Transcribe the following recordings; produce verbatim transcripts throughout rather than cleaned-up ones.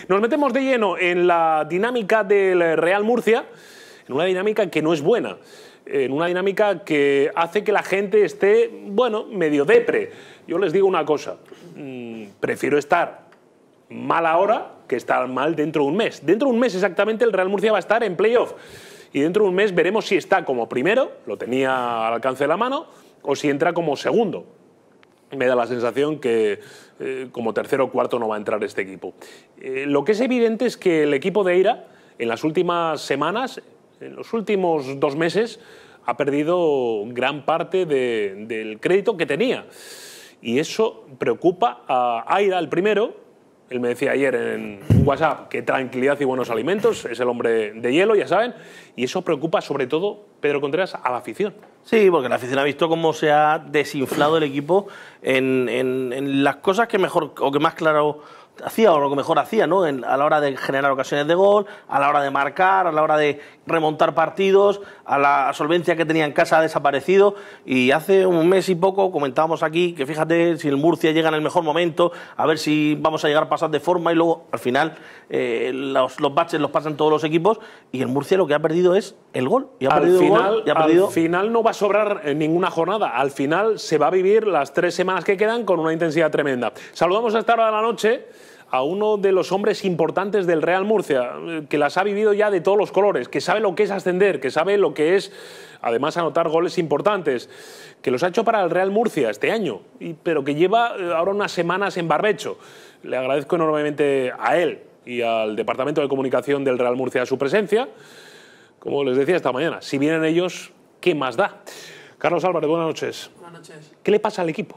Nos metemos de lleno en la dinámica del Real Murcia, en una dinámica que no es buena, en una dinámica que hace que la gente esté, bueno, medio depre. Yo les digo una cosa, mmm, prefiero estar mal ahora que estar mal dentro de un mes. Dentro de un mes exactamente el Real Murcia va a estar en playoff y dentro de un mes veremos si está como primero, lo tenía al alcance de la mano, o si entra como segundo. Me da la sensación que eh, como tercero o cuarto no va a entrar este equipo. Eh, lo que es evidente es que el equipo de Eira, en las últimas semanas, en los últimos dos meses, ha perdido gran parte de, del crédito que tenía. Y eso preocupa a Eira, el primero. Él me decía ayer en WhatsApp que tranquilidad y buenos alimentos, es el hombre de hielo, ya saben, y eso preocupa sobre todo, Pedro Contreras, a la afición. Sí, porque la afición ha visto cómo se ha desinflado el equipo en, en, en las cosas que mejor o que más claro hacía o lo que mejor hacía, ¿no? En, a la hora de generar ocasiones de gol, a la hora de marcar, a la hora de remontar partidos, a la solvencia que tenía en casa ha desaparecido. Y hace un mes y poco comentábamos aquí que fíjate si el Murcia llega en el mejor momento, a ver si vamos a llegar a pasar de forma, y luego al final eh, los, los baches los pasan todos los equipos y el Murcia lo que ha perdido es el gol. Y ha al, perdido final, el gol y ha perdido... al final no va a sobrar ninguna jornada, al final se va a vivir las tres semanas que quedan con una intensidad tremenda. Saludamos a esta hora de la noche a uno de los hombres importantes del Real Murcia, que las ha vivido ya de todos los colores, que sabe lo que es ascender, que sabe lo que es, además, anotar goles importantes, que los ha hecho para el Real Murcia este año, y, pero que lleva ahora unas semanas en barbecho. Le agradezco enormemente a él y al Departamento de Comunicación del Real Murcia su presencia. Como les decía esta mañana, si vienen ellos, ¿qué más da? Carlos Álvarez, buenas noches. Buenas noches. ¿Qué le pasa al equipo?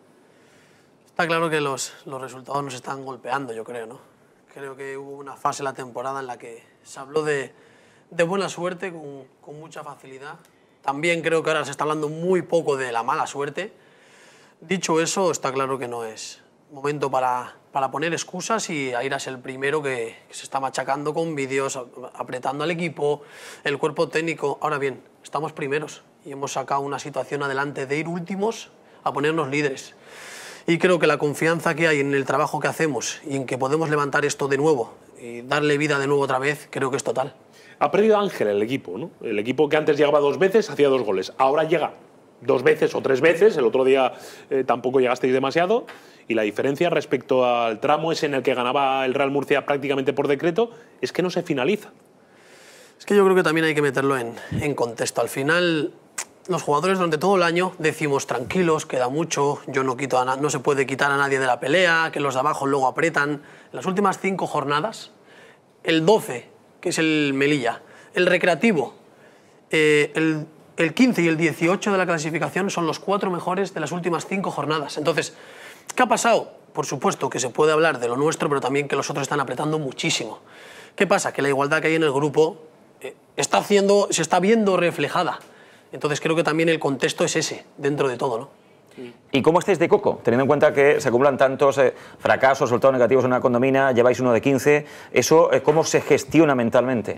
Está claro que los, los resultados nos están golpeando, yo creo, ¿no? Creo que hubo una fase en la temporada en la que se habló de, de buena suerte con, con mucha facilidad. También creo que ahora se está hablando muy poco de la mala suerte. Dicho eso, está claro que no es momento para, para poner excusas, y Eira es el primero que, que se está machacando con vídeos, apretando al equipo, el cuerpo técnico. Ahora bien, estamos primeros y hemos sacado una situación adelante de ir últimos a ponernos líderes. Y creo que la confianza que hay en el trabajo que hacemos y en que podemos levantar esto de nuevo y darle vida de nuevo otra vez, creo que es total. Ha perdido Ángel el equipo, ¿no? El equipo que antes llegaba dos veces, hacía dos goles. Ahora llega dos veces o tres veces, el otro día eh, tampoco llegasteis demasiado, y la diferencia respecto al tramo ese en el que ganaba el Real Murcia prácticamente por decreto es que no se finaliza. Es que yo creo que también hay que meterlo en, en contexto. Al final, los jugadores durante todo el año decimos tranquilos, queda mucho, yo no, quito a no se puede quitar a nadie de la pelea, que los de abajo luego apretan. En las últimas cinco jornadas, el doce, que es el Melilla, el Recreativo, eh, el, el quince y el dieciocho de la clasificación son los cuatro mejores de las últimas cinco jornadas. Entonces, ¿qué ha pasado? Por supuesto que se puede hablar de lo nuestro, pero también que los otros están apretando muchísimo. ¿Qué pasa? Que la igualdad que hay en el grupo eh, está haciendo, se está viendo reflejada. Entonces creo que también el contexto es ese, dentro de todo, ¿no? ¿Y cómo estáis de coco? Teniendo en cuenta que se acumulan tantos eh, fracasos, resultados negativos en una condomina, lleváis uno de quince, ¿eso eh, cómo se gestiona mentalmente?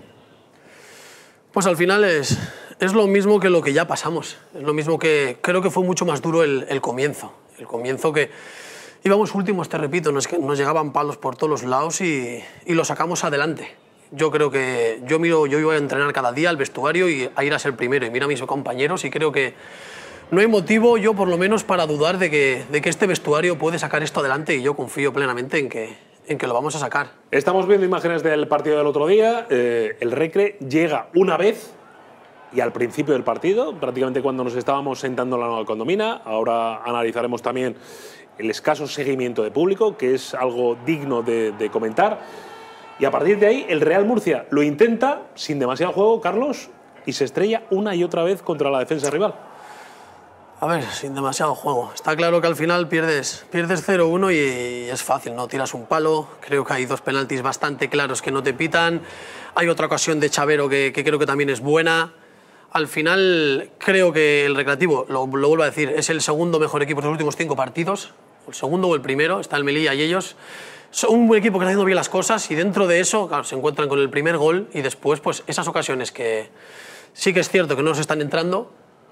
Pues al final es, es lo mismo que lo que ya pasamos. Es lo mismo que creo que fue mucho más duro el, el comienzo. El comienzo que íbamos últimos, te repito, nos, nos llegaban palos por todos los lados y, y lo sacamos adelante. Yo creo que yo miro, yo iba a entrenar cada día al vestuario y a ir a ser primero, y mira a mis compañeros, y creo que no hay motivo, yo por lo menos, para dudar de que, de que este vestuario puede sacar esto adelante, y yo confío plenamente en que, en que lo vamos a sacar. Estamos viendo imágenes del partido del otro día. Eh, el Recre llega una vez y al principio del partido, prácticamente cuando nos estábamos sentando en la nueva condomina. Ahora analizaremos también el escaso seguimiento de público, que es algo digno de, de comentar. Y a partir de ahí, el Real Murcia lo intenta sin demasiado juego, Carlos, y se estrella una y otra vez contra la defensa rival. A ver, sin demasiado juego. Está claro que al final pierdes, pierdes cero uno y es fácil, ¿no? Tiras un palo, creo que hay dos penaltis bastante claros que no te pitan. Hay otra ocasión de Chavero que, que creo que también es buena. Al final, creo que el Recreativo, lo, lo vuelvo a decir, es el segundo mejor equipo de los últimos cinco partidos. El segundo o el primero, está el Melilla y ellos. Son un buen equipo que está haciendo bien las cosas, y dentro de eso, claro, se encuentran con el primer gol, y después, pues, esas ocasiones que sí que es cierto que no nos están entrando,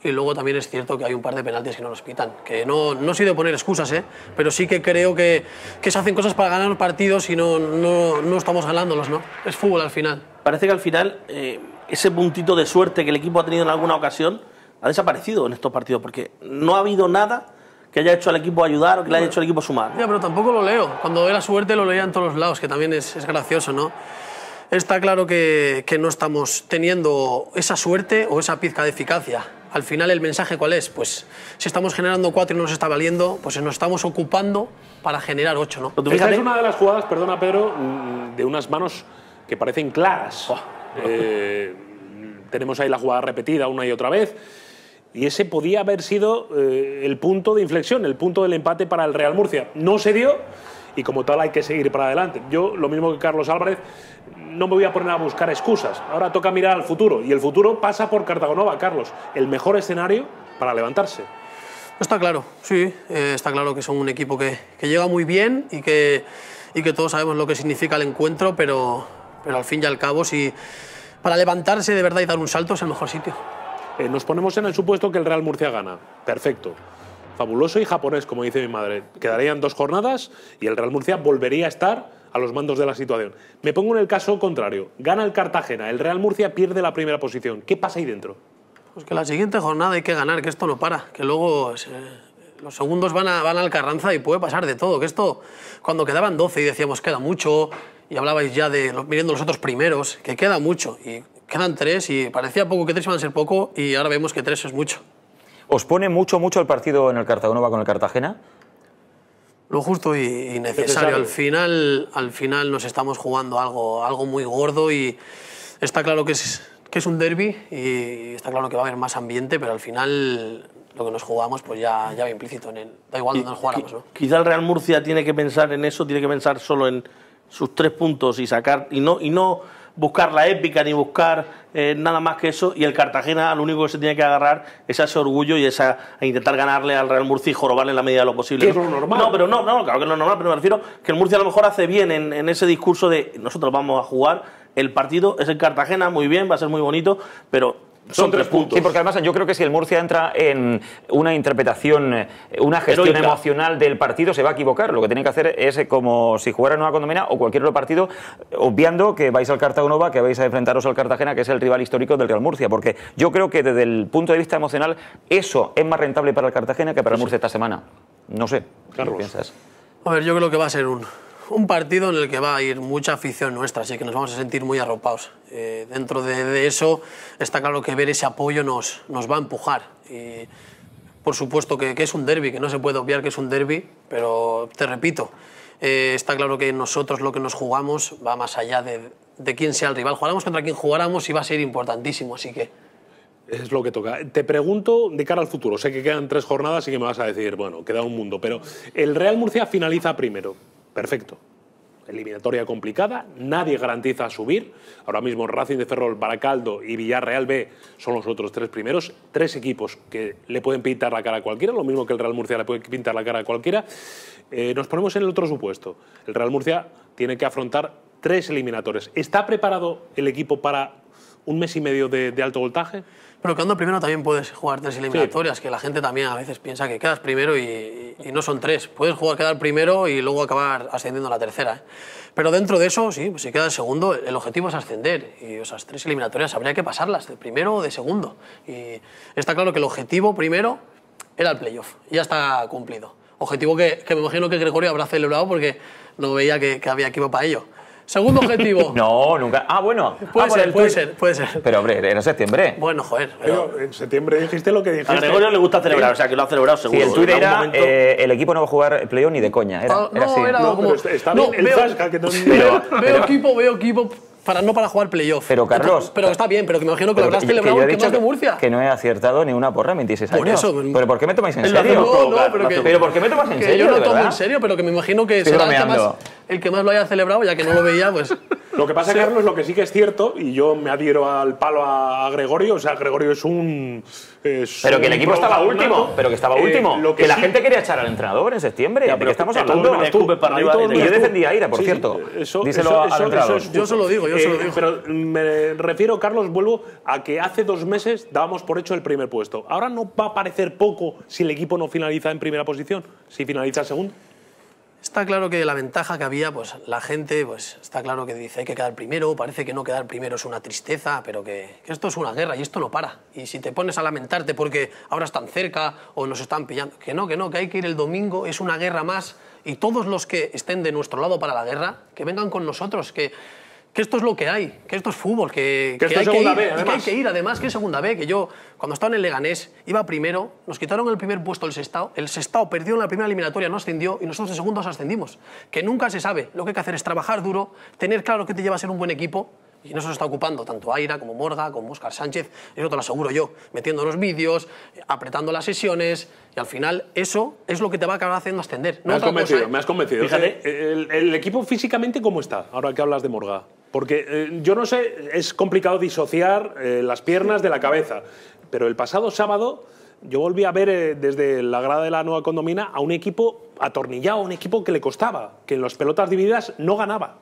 y luego también es cierto que hay un par de penaltis que no los pitan. Que no, no soy de poner excusas, ¿eh? Pero sí que creo que, que se hacen cosas para ganar partidos y no, no, no estamos ganándolos, ¿no? Es fútbol al final. Parece que al final eh, ese puntito de suerte que el equipo ha tenido en alguna ocasión ha desaparecido en estos partidos, porque no ha habido nada que haya hecho al equipo ayudar o que le haya hecho al equipo sumar. Ya, pero tampoco lo leo. Cuando era suerte lo leía en todos los lados, que también es, es gracioso, ¿no? Está claro que, que no estamos teniendo esa suerte o esa pizca de eficacia. Al final, ¿el mensaje cuál es? Pues si estamos generando cuatro y no nos está valiendo, pues nos estamos ocupando para generar ocho, ¿no? Esta es una de las jugadas, perdona Pedro, de unas manos que parecen claras. Oh. Eh, tenemos ahí la jugada repetida una y otra vez. Y ese podía haber sido eh, el punto de inflexión, el punto del empate para el Real Murcia. No se dio y como tal hay que seguir para adelante. Yo, lo mismo que Carlos Álvarez, no me voy a poner a buscar excusas. Ahora toca mirar al futuro y el futuro pasa por Cartagonova, Carlos. El mejor escenario para levantarse. Está claro, sí. Eh, está claro que son un equipo que, que llega muy bien y que, y que todos sabemos lo que significa el encuentro, pero, pero al fin y al cabo, si para levantarse de verdad y dar un salto es el mejor sitio. Eh, nos ponemos en el supuesto que el Real Murcia gana. Perfecto. Fabuloso y japonés, como dice mi madre. Quedarían dos jornadas y el Real Murcia volvería a estar a los mandos de la situación. Me pongo en el caso contrario. Gana el Cartagena, el Real Murcia pierde la primera posición. ¿Qué pasa ahí dentro? Pues que la siguiente jornada hay que ganar, que esto no para. Que luego eh, los segundos van a, van al Carranza y puede pasar de todo. Que esto, cuando quedaban doce y decíamos queda mucho, y hablabais ya de mirando los otros primeros, que queda mucho. Y quedan tres y parecía poco que tres iban a ser poco y ahora vemos que tres es mucho. ¿Os pone mucho, mucho el partido en el Cartagonova con el Cartagena? Lo justo y, y necesario. necesario. Al final, al final nos estamos jugando algo, algo muy gordo y está claro que es, que es un derbi y está claro que va a haber más ambiente, pero al final lo que nos jugamos pues ya, ya va implícito en él. Da igual donde nos jugáramos, ¿no? Quizá el Real Murcia tiene que pensar en eso, tiene que pensar solo en sus tres puntos y sacar y no y no buscar la épica ni buscar eh, nada más que eso, y el Cartagena lo único que se tiene que agarrar es a ese orgullo y esa, a intentar ganarle al Real Murcia y jorobarle en la medida de lo posible. ¿Qué es lo normal? No, pero no, no, claro que es lo normal, pero me refiero que el Murcia a lo mejor hace bien en, en ese discurso de nosotros vamos a jugar, el partido es el Cartagena, muy bien, va a ser muy bonito, pero son, son tres puntos. Sí, porque además yo creo que si el Murcia entra en una interpretación, una gestión Heroica. emocional del partido, se va a equivocar. Lo que tiene que hacer es como si jugara en una condomina o cualquier otro partido, obviando que vais al Cartagonova, que vais a enfrentaros al Cartagena, que es el rival histórico del Real Murcia. Porque yo creo que desde el punto de vista emocional, eso es más rentable para el Cartagena que para el Murcia esta semana. No sé, ¿qué piensas? A ver, yo creo que va a ser un... un partido en el que va a ir mucha afición nuestra, así que nos vamos a sentir muy arropados. Eh, dentro de, de eso está claro que ver ese apoyo nos, nos va a empujar. Y por supuesto que, que es un derbi, que no se puede obviar que es un derbi, pero te repito, eh, está claro que nosotros lo que nos jugamos va más allá de, de quién sea el rival. Jugáramos contra quien jugáramos y va a ser importantísimo, así que... Es lo que toca. Te pregunto de cara al futuro. Sé que quedan tres jornadas y que me vas a decir, bueno, queda un mundo, pero el Real Murcia finaliza primero. Perfecto. Eliminatoria complicada, nadie garantiza subir. Ahora mismo Racing de Ferrol, Baracaldo y Villarreal B son los otros tres primeros. Tres equipos que le pueden pintar la cara a cualquiera, lo mismo que el Real Murcia le puede pintar la cara a cualquiera. Eh, nos ponemos en el otro supuesto. El Real Murcia tiene que afrontar tres eliminatorias. ¿Está preparado el equipo para un mes y medio de, de alto voltaje? Pero quedando primero también puedes jugar tres eliminatorias, sí. Que la gente también a veces piensa que quedas primero y, y, y no son tres. Puedes jugar, quedar primero y luego acabar ascendiendo a la tercera, ¿eh? Pero dentro de eso, sí, pues si quedas segundo, el objetivo es ascender. Y esas tres eliminatorias habría que pasarlas, de primero o de segundo. Y está claro que el objetivo primero era el playoff. Y ya está cumplido. Objetivo que, que me imagino que Gregorio habrá celebrado porque no veía que, que había equipo para ello. Segundo objetivo. No, nunca. Ah, bueno. Puede ah, ser, el puede ser, puede ser. Pero, hombre, era septiembre. Bueno, joder. Pero... Pero en septiembre dijiste lo que dijiste. A Gregorio le gusta celebrar, o sea, que lo ha celebrado seguro. Sí, el tuit era, momento... eh, el equipo no va a jugar playoff ni de coña. Era, ah, era no, así. era no, como... Está no, bien el veo, Zasca, que no... Veo, pero, veo equipo, veo equipo... Para, no para jugar playoff. Pero, Carlos... Pero está bien, pero que me imagino que lo habrás celebrado que el que más de Murcia. Que no he acertado ni una porra en veintiséis años. Por eso... ¿Pero por qué me tomáis en serio? serio? No, no, pero que... ¿Pero por qué me tomas en que serio, yo no de tomo verdad? en serio, pero que me imagino que Estoy será el que, más, bromeando. el que más lo haya celebrado, ya que no lo veía, pues... Lo que pasa, sí. Carlos, lo que sí que es cierto, y yo me adhiero al palo a Gregorio, o sea, Gregorio es un... Es pero que el equipo estaba último, nato, pero que estaba eh, último. Lo que que la sí, gente quería echar al entrenador en septiembre. Ya, ¿de qué estamos hablando? Tú, para arriba, y yo defendía a Ira, por sí, cierto. Eso, Díselo eso, al eso, entrenador. Eso es, yo se lo digo, yo eh, se lo digo. Pero me refiero, Carlos, vuelvo a que hace dos meses dábamos por hecho el primer puesto. Ahora no va a parecer poco si el equipo no finaliza en primera posición, si finaliza segundo. Está claro que la ventaja que había, pues la gente, pues está claro que dice hay que quedar primero, parece que no quedar primero es una tristeza, pero que, que esto es una guerra y esto no para. Y si te pones a lamentarte porque ahora están cerca o nos están pillando, que no, que no, que hay que ir el domingo, es una guerra más y todos los que estén de nuestro lado para la guerra, que vengan con nosotros, que... que esto es lo que hay, que esto es fútbol, que, que, que, esto hay, es que ir, B, y que hay que ir, además, que es segunda B, que yo, cuando estaba en el Leganés, iba primero, nos quitaron el primer puesto el Sestao, el Sestao perdió en la primera eliminatoria, no ascendió, y nosotros de segundos ascendimos. Que nunca se sabe, lo que hay que hacer es trabajar duro, tener claro que te lleva a ser un buen equipo, y no se está ocupando tanto Aira como Morga, como Óscar Sánchez, eso te lo aseguro yo, metiendo los vídeos, apretando las sesiones, y al final eso es lo que te va a acabar haciendo ascender. No me has convencido, cosa, ¿eh? me has convencido. Fíjate. El, el equipo físicamente, ¿cómo está? Ahora que hablas de Morga. Porque eh, yo no sé, es complicado disociar eh, las piernas de la cabeza, pero el pasado sábado yo volví a ver eh, desde la grada de la Nueva Condomina a un equipo atornillado, un equipo que le costaba, que en las pelotas divididas no ganaba.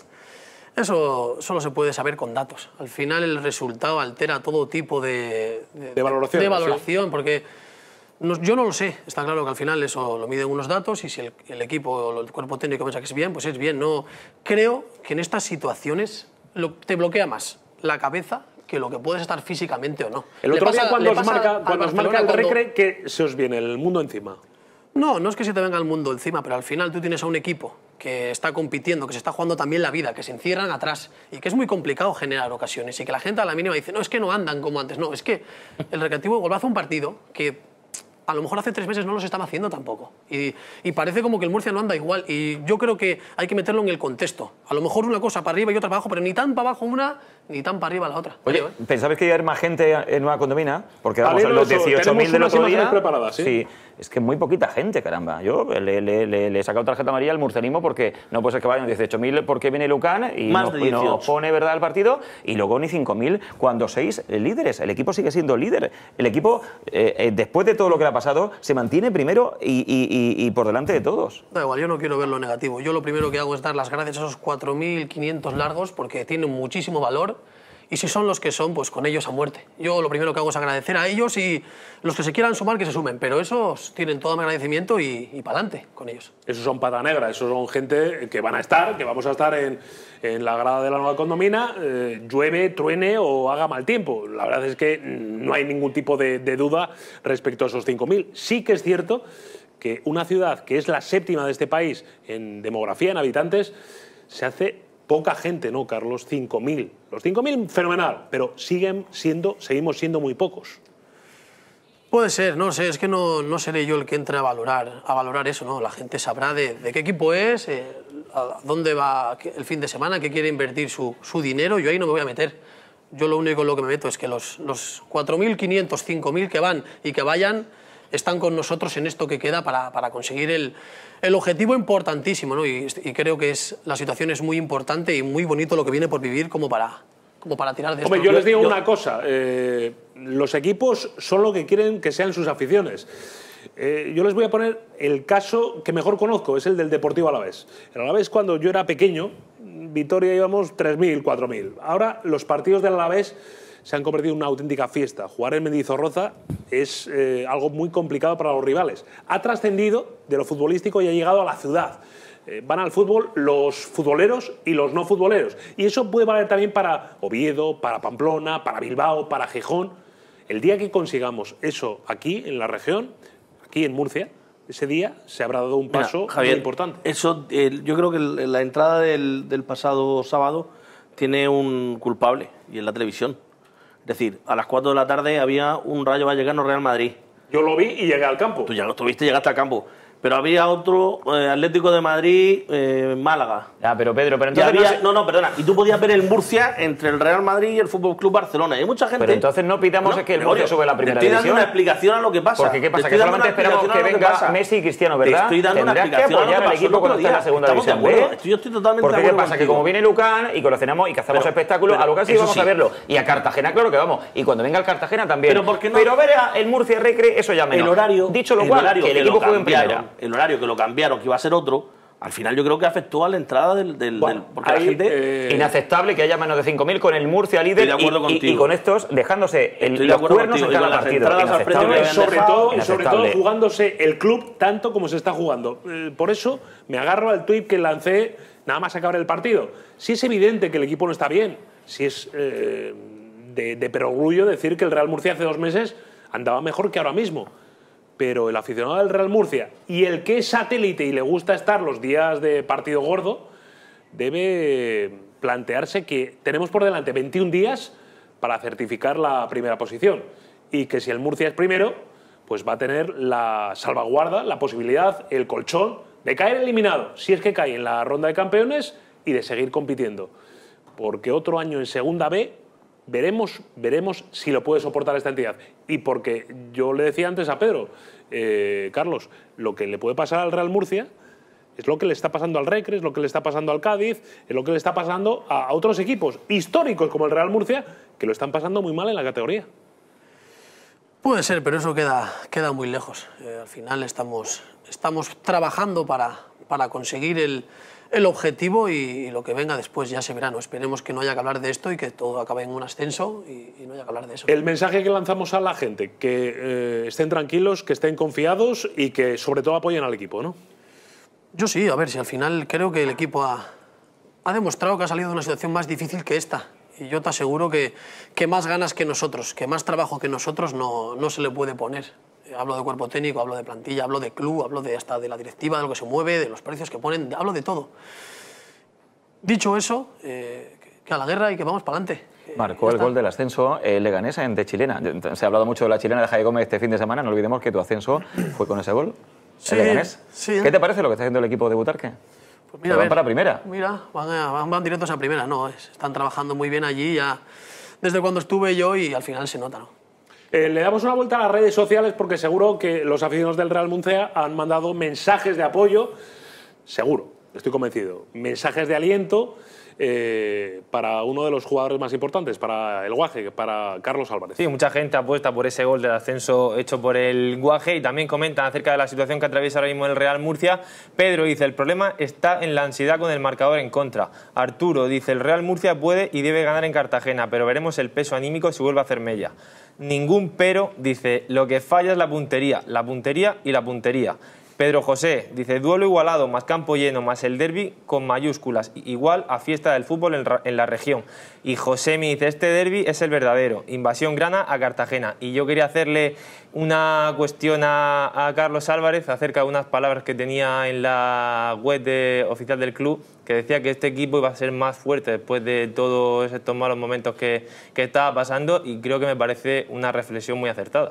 Eso solo se puede saber con datos. Al final el resultado altera todo tipo de, de, de valoración, de valoración ¿sí? Porque no, yo no lo sé. Está claro que al final eso lo miden unos datos y si el, el equipo o el cuerpo técnico piensa que es bien, pues es bien. No, creo que en estas situaciones lo, te bloquea más la cabeza que lo que puedes estar físicamente o no. El otro pasa, día cuando os marca, cuando os marca el cuando... Recre, que se os viene el mundo encima. No, no es que se te venga el mundo encima, pero al final tú tienes a un equipo que está compitiendo, que se está jugando también la vida, que se encierran atrás y que es muy complicado generar ocasiones y que la gente a la mínima dice, no, es que no andan como antes. No, es que el Recreativo vuelve a hacer un partido que a lo mejor hace tres meses no los están haciendo tampoco. Y, y parece como que el Murcia no anda igual. Y yo creo que hay que meterlo en el contexto. A lo mejor una cosa para arriba y otra para abajo, pero ni tan para abajo una, ni tan para arriba la otra. Oye, Creo, ¿eh? ¿pensabais que iba a haber más gente en Nueva Condomina? Porque vamos Vale, a los dieciocho mil del otro día. Preparadas, ¿sí? Sí, es que muy poquita gente, caramba. Yo le, le, le, le he sacado tarjeta amarilla al murcianismo porque no puede ser que vayan dieciocho mil porque viene Lucán y más nos, de dieciocho. nos pone verdad el partido y luego ni cinco mil cuando seis líderes. El equipo sigue siendo líder. El equipo, eh, eh, después de todo lo que le ha pasado, se mantiene primero y, y, y, y por delante de todos. Da igual, yo no quiero ver lo negativo. Yo lo primero que hago es dar las gracias a esos cuatro mil quinientos largos porque tienen muchísimo valor y si son los que son, pues con ellos a muerte. Yo lo primero que hago es agradecer a ellos y los que se quieran sumar, que se sumen, pero esos tienen todo mi agradecimiento y, y para adelante con ellos. Esos son pata negra, esos son gente que van a estar, que vamos a estar en, en la grada de la Nueva Condomina, eh, llueve, truene o haga mal tiempo. La verdad es que no hay ningún tipo de, de duda respecto a esos cinco mil. Sí que es cierto que una ciudad que es la séptima de este país en demografía, en habitantes, se hace poca gente, ¿no, Carlos? cinco mil. Los cinco mil, fenomenal, pero siguen siendo, seguimos siendo muy pocos. Puede ser, no sé, es que no, no seré yo el que entre a valorar, a valorar eso, ¿no? La gente sabrá de, de qué equipo es, eh, a dónde va el fin de semana, qué quiere invertir su, su dinero, yo ahí no me voy a meter. Yo lo único en lo que me meto es que los, los cuatro mil quinientos, cinco mil que van y que vayan están con nosotros en esto que queda para, para conseguir el, el objetivo importantísimo, ¿no? Y, y creo que es, la situación es muy importante y muy bonito lo que viene por vivir como para, como para tirar de esto. Hombre, yo les digo yo, una cosa, eh, los equipos son lo que quieren que sean sus aficiones. Eh, yo les voy a poner el caso que mejor conozco, es el del Deportivo Alavés. El Alavés, cuando yo era pequeño, Vitoria íbamos tres mil, cuatro mil. Ahora los partidos del Alavés se han convertido en una auténtica fiesta. Jugar en Mendizorroza es eh, algo muy complicado para los rivales. Ha trascendido de lo futbolístico y ha llegado a la ciudad. Eh, van al fútbol los futboleros y los no futboleros. Y eso puede valer también para Oviedo, para Pamplona, para Bilbao, para Gijón. El día que consigamos eso aquí, en la región, aquí en Murcia, ese día se habrá dado un paso Mira, Javier, muy importante. Eso, eh, yo creo que la entrada del, del pasado sábado tiene un culpable, y es la televisión. Es decir, a las cuatro de la tarde había un Rayo Vallecano Real Madrid. Yo lo vi y llegué al campo. Tú ya lo tuviste, llegaste al campo. pero había otro, eh, Atlético de Madrid, eh, Málaga. Ah, pero Pedro, pero entonces... Había, no, se... no, no, perdona. Y tú podías ver el Murcia entre el Real Madrid y el Fútbol Club Barcelona. Y hay mucha gente... Pero entonces no pitamos no, que el Murcia sube a la primera división. Te estoy dando división. una explicación a lo que pasa. Porque ¿qué pasa? Que solamente esperamos que venga Messi y Cristiano, ¿verdad? Te estoy dando una Tendrás que apoyar al equipo cuando esté en la segunda división B. Yo estoy totalmente Porque de ¿qué acuerdo pasa? contigo. Que como viene Lucán y coleccionamos y que hacemos espectáculos, a Lucán sí vamos a verlo. Y a Cartagena, claro que vamos. Y cuando venga el Cartagena también. Pero, ¿por qué no? Pero ver el Murcia Recre, eso ya menos. El horario... Dicho lo cual, que el equipo juegue en primera. El horario que lo cambiaron, que iba a ser otro, al final yo creo que afectó a la entrada del... del, bueno, del porque ahí, la gente... Eh, inaceptable que haya menos de cinco mil con el Murcia líder y, y, y con estos dejándose el, los cuernos en cada partido. Inaceptable. Sobre todo, y sobre todo jugándose el club tanto como se está jugando. Eh, por eso me agarro al tuit que lancé nada más acabar el partido. Si es evidente que el equipo no está bien, si es eh, de, de perogrullo decir que el Real Murcia hace dos meses andaba mejor que ahora mismo. Pero el aficionado del Real Murcia y el que es satélite y le gusta estar los días de partido gordo, debe plantearse que tenemos por delante veintiún días para certificar la primera posición. Y que si el Murcia es primero, pues va a tener la salvaguarda, la posibilidad, el colchón de caer eliminado, si es que cae en la ronda de campeones, y de seguir compitiendo. Porque otro año en Segunda B Veremos, veremos si lo puede soportar esta entidad. Y porque yo le decía antes a Pedro, eh, Carlos, lo que le puede pasar al Real Murcia es lo que le está pasando al Recre, es lo que le está pasando al Cádiz, es lo que le está pasando a, a otros equipos históricos como el Real Murcia, que lo están pasando muy mal en la categoría. Puede ser, pero eso queda, queda muy lejos. Eh, al final estamos, estamos trabajando para, para conseguir el... el objetivo y, y lo que venga después ya se verá. No esperemos que no haya que hablar de esto y que todo acabe en un ascenso y, y no haya que hablar de eso. El mensaje que lanzamos a la gente, que eh, estén tranquilos, que estén confiados y que sobre todo apoyen al equipo, ¿no? Yo sí, a ver, si al final creo que el equipo ha, ha demostrado que ha salido de una situación más difícil que esta. Y yo te aseguro que, que más ganas que nosotros, que más trabajo que nosotros no, no se le puede poner. Hablo de cuerpo técnico, hablo de plantilla, hablo de club, hablo de hasta de la directiva, de lo que se mueve, de los precios que ponen, hablo de todo. Dicho eso, eh, que a la guerra y que vamos para adelante. Marcó el gol del ascenso el Leganés de Chilena. Se ha hablado mucho de la chilena de Jaime Gómez este fin de semana, no olvidemos que tu ascenso fue con ese gol. Sí, el Leganés. Sí, ¿eh? ¿Qué te parece lo que está haciendo el equipo de Butarque? Pues mira, van ver, para primera. Mira, van, a, van, van directos a primera, no, es, están trabajando muy bien allí ya desde cuando estuve yo y al final se nota, ¿no? Eh, le damos una vuelta a las redes sociales porque seguro que los aficionados del Real Murcia han mandado mensajes de apoyo, seguro, estoy convencido, mensajes de aliento eh, para uno de los jugadores más importantes, para el Guaje, para Carlos Álvarez. Sí, mucha gente apuesta por ese gol del ascenso hecho por el Guaje y también comentan acerca de la situación que atraviesa ahora mismo el Real Murcia. Pedro dice, el problema está en la ansiedad con el marcador en contra. Arturo dice, el Real Murcia puede y debe ganar en Cartagena, pero veremos el peso anímico si vuelve a hacer mella. Ningún pero, dice, lo que falla es la puntería, la puntería y la puntería. Pedro José dice, duelo igualado, más campo lleno, más el derbi con mayúsculas, igual a fiesta del fútbol en, en la región. Y José me dice, este derbi es el verdadero, invasión grana a Cartagena. Y yo quería hacerle una cuestión a, a Carlos Álvarez acerca de unas palabras que tenía en la web de, oficial del club, que decía que este equipo iba a ser más fuerte después de todos estos malos momentos que, que estaba pasando, y creo que me parece una reflexión muy acertada.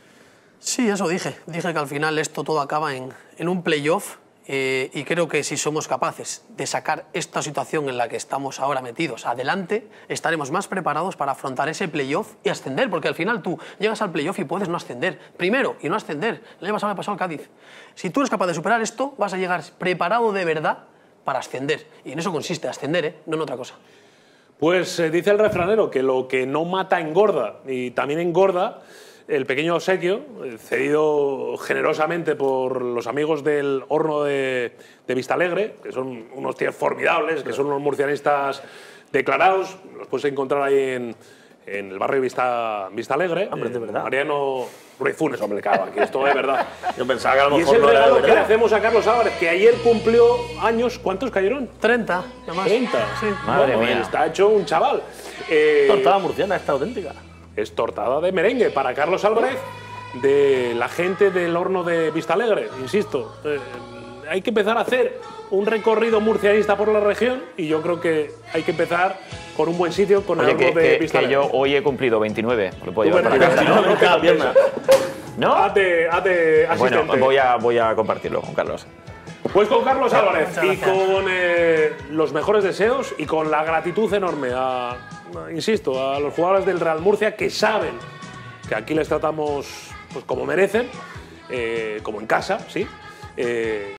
Sí, eso dije. Dije que al final esto todo acaba en, en un playoff eh, y creo que si somos capaces de sacar esta situación en la que estamos ahora metidos adelante, estaremos más preparados para afrontar ese playoff y ascender, porque al final tú llegas al playoff y puedes no ascender. Primero, y no ascender. El año pasado me pasó al Cádiz. Si tú eres capaz de superar esto, vas a llegar preparado de verdad para ascender. Y en eso consiste, ascender, ¿eh? No en otra cosa. Pues eh, dice el refranero que lo que no mata engorda, y también engorda el pequeño obsequio, cedido generosamente por los amigos del horno de, de Vistalegre, que son unos tíos formidables, que son unos murcianistas declarados. Los puedes encontrar ahí en, en el barrio Vista, Vistalegre. Hombre, de verdad. Mariano Ruiz Funes, hombre, claro, aquí esto es verdad. Yo pensaba que a lo y mejor es el no era de regalo que le verdad. hacemos a Carlos Álvarez, que ayer cumplió años. ¿Cuántos cayeron? treinta, además. treinta. Sí. Madre Bueno, mía. está hecho un chaval. Eh, Tortada murciana, esta auténtica. Es tortada de merengue para Carlos Álvarez, de la gente del horno de Vistalegre. Insisto, eh, hay que empezar a hacer un recorrido murcianista por la región y yo creo que hay que empezar con un buen sitio, con Oye, el horno que, de que, que Vistalegre. yo hoy he cumplido veintinueve. Lo puedo Tú llevar para verás, casa. no, no te Cada pierna. compensa. ¿No? Hazte, hazte asistente. Bueno, voy a, voy a compartirlo con Carlos. Pues con Carlos Álvarez Muchas y gracias. con eh, los mejores deseos y con la gratitud enorme a, a, insisto, a los jugadores del Real Murcia que saben que aquí les tratamos pues como merecen, eh, como en casa, sí. Eh,